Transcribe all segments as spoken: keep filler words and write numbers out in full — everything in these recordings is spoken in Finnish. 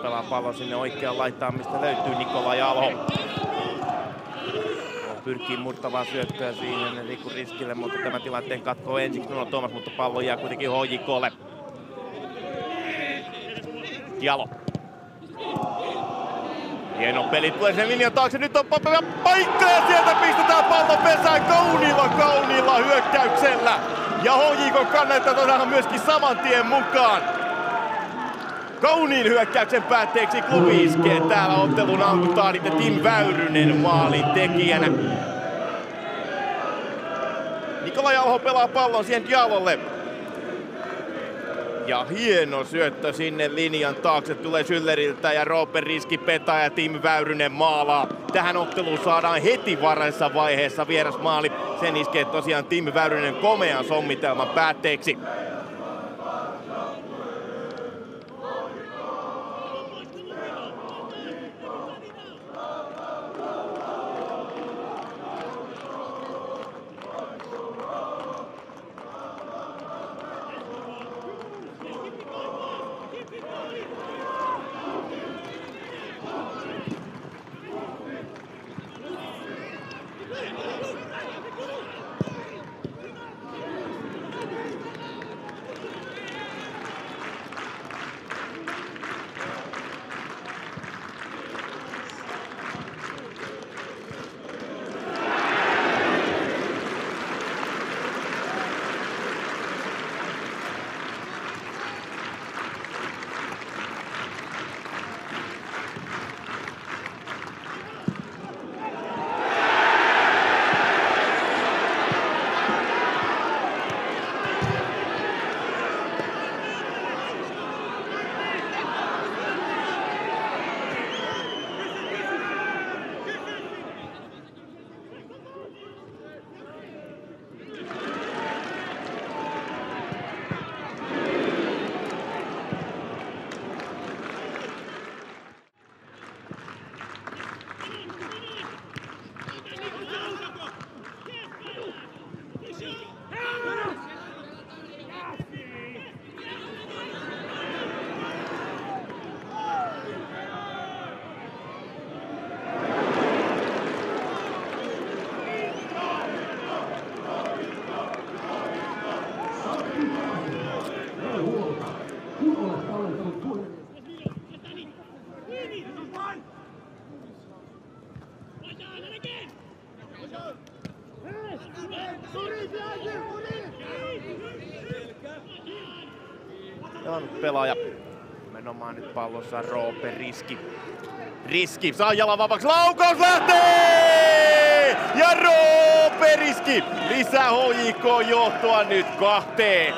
pelaa pallon sinne oikeaan laitaan, mistä löytyy Nikola Jalho. Pyrkii murtavaa syöttöä siihen Riku Riskille, mutta tämän tilanteen katkoo ensiksi Nuno Thomas, mutta pallo jää kuitenkin H J K:lle. Jalo. Hieno peli, tulee sen linjan taakse, nyt on paikka ja sieltä pistetään pallo pesään kauniilla, kauniilla hyökkäyksellä. Ja H J K kannattaa todella myöskin saman tien mukaan. Kauniin hyökkäyksen päätteeksi klubi iskee täällä ottelun alkutahdit ja Tim Väyrynen maalin tekijänä. Nikola Jalho pelaa pallon siihen Dialolle. Ja hieno syöttö sinne linjan taakse tulee Schülleriltä ja Roope Riski petaa ja Tim Väyrynen maalaa. Tähän otteluun saadaan heti varhaisessa vaiheessa vierasmaali. Sen iskee tosiaan Tim Väyrynen komean sommitelman päätteeksi. Pelaaja. Nimenomaan nyt pallossa Roope Riski. Riski saa jalan vapaaksi. Laukaus lähtee! Ja Roope Riski lisää H J K johtoa nyt kahteen.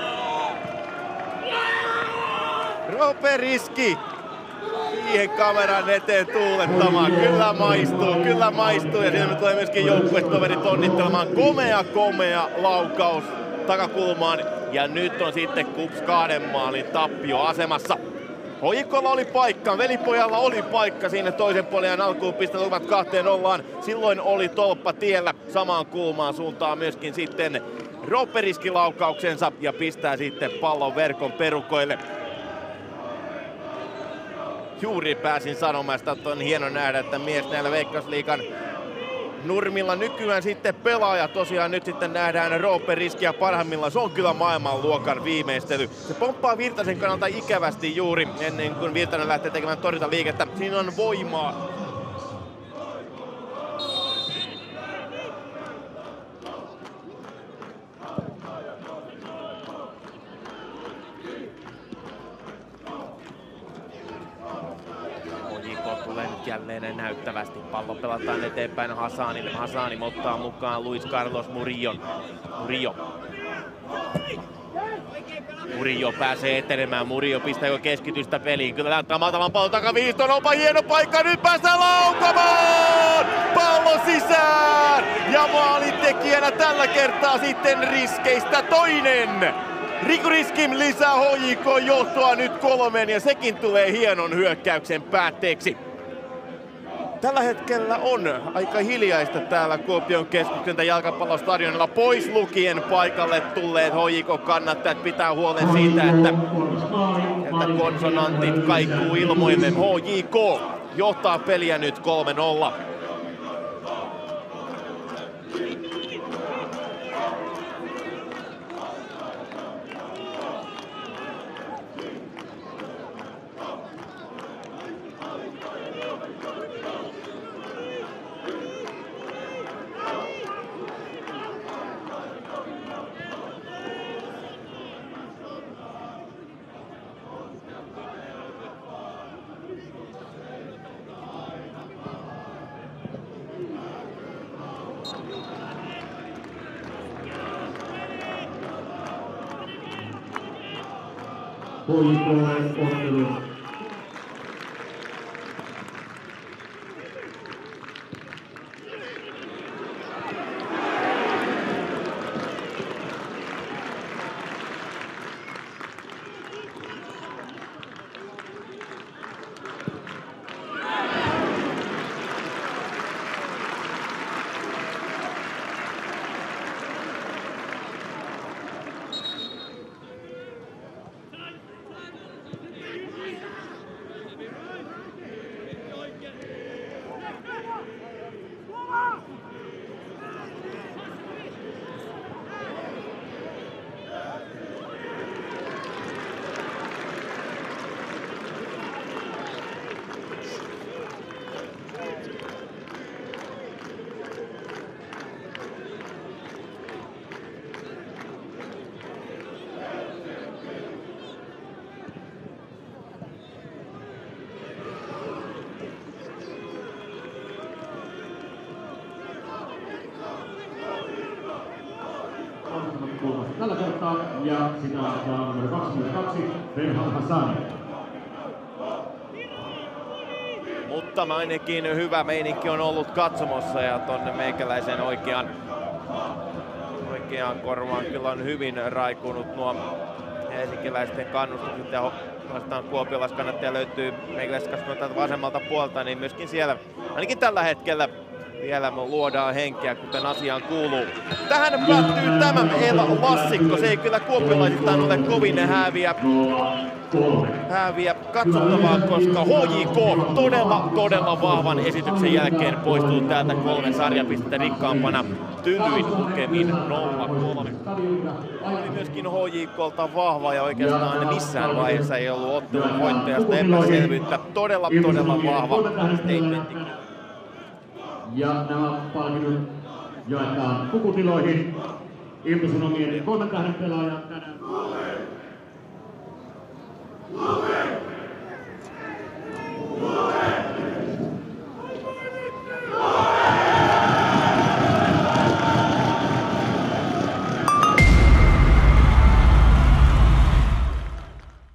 Roope Riski siihen kameran eteen tuulettamaan. Kyllä maistuu, kyllä maistuu. Ja siinä tulee myöskin joukkuetoverit onnittelemaan. Komea, komea laukaus takakulmaan. Ja nyt on sitten Kups kahden maalin tappio asemassa. H J K:lla oli paikka, velipojalla oli paikka siinä toisen puolen alkuun pistää luvat kahteen nollaan. Silloin oli tolppa tiellä samaan kulmaan suuntaan myöskin sitten Roope Riski laukauksensa ja pistää sitten pallon verkon perukoille. Juuri pääsin sanomaan, että on hieno nähdä, että mies näillä Veikkausliigan nurmilla nykyään sitten pelaaja. Tosiaan nyt sitten nähdään Roope Riskiä parhaimmillaan. Se on kyllä maailmanluokan viimeistely. Se pomppaa Virtasen kannalta ikävästi juuri ennen kuin Virtanen lähtee tekemään torjuntaliikettä. Siinä on voimaa. Jälleen näyttävästi pallo pelataan eteenpäin Hasanille. Hasani ottaa mukaan Luis Carlos Murion. Murillo. Murillo pääsee etenemään. Murillo pistää jo keskitystä peliin. Kyllä lähtee matalan pallon takaviistoon. Onpa hieno paikka. Nyt päästään laukamaan! Pallo sisään! Ja maalintekijänä tällä kertaa sitten Riskeistä toinen. Riku Riskin lisää H J K johtoa nyt kolmen ja sekin tulee hienon hyökkäyksen päätteeksi. Tällä hetkellä on aika hiljaista täällä Kuopion keskuksen jalkapallostadionilla, pois lukien paikalle tulleet H J K-kannattajat pitää huolen siitä, että, että konsonantit kaikuu ilmoille. H J K johtaa peliä nyt kolme nolla. H J K ottelu. Tällä kertaa ja sitä on numero kaksikymmentäkaksi, Ferhan Hassani. Mutta ainakin hyvä meininki on ollut katsomossa ja tonne meikäläisen oikean, oikean korvaan kyllä on hyvin raikunut nuo helsinkiläisten kannustukset ja vastaan kuopiolaiskannattaja löytyy meikäläisestä vasemmalta puolta, niin myöskin siellä ainakin tällä hetkellä vielä luodaan henkeä, kuten asiaan kuuluu. Tähän päättyy tämä El-klassikko. Se ei kyllä kuopiolaisistaan ole kovin häviä, häviä katsottavaa, koska H J K todella, todella vahvan esityksen jälkeen poistuu täältä kolme sarjapistettä rikkaampana tyllyin lukemin nolla kolme. Oli myöskin H J K:lta vahva ja oikeastaan missään vaiheessa ei ollut ottelun voittajasta epäselvyyttä. Todella, todella vahva statementti. Ja nämä palkinnot jaetaan pukutiloihin. Ilta-Sanomien kolmen tähden pelaaja tänään.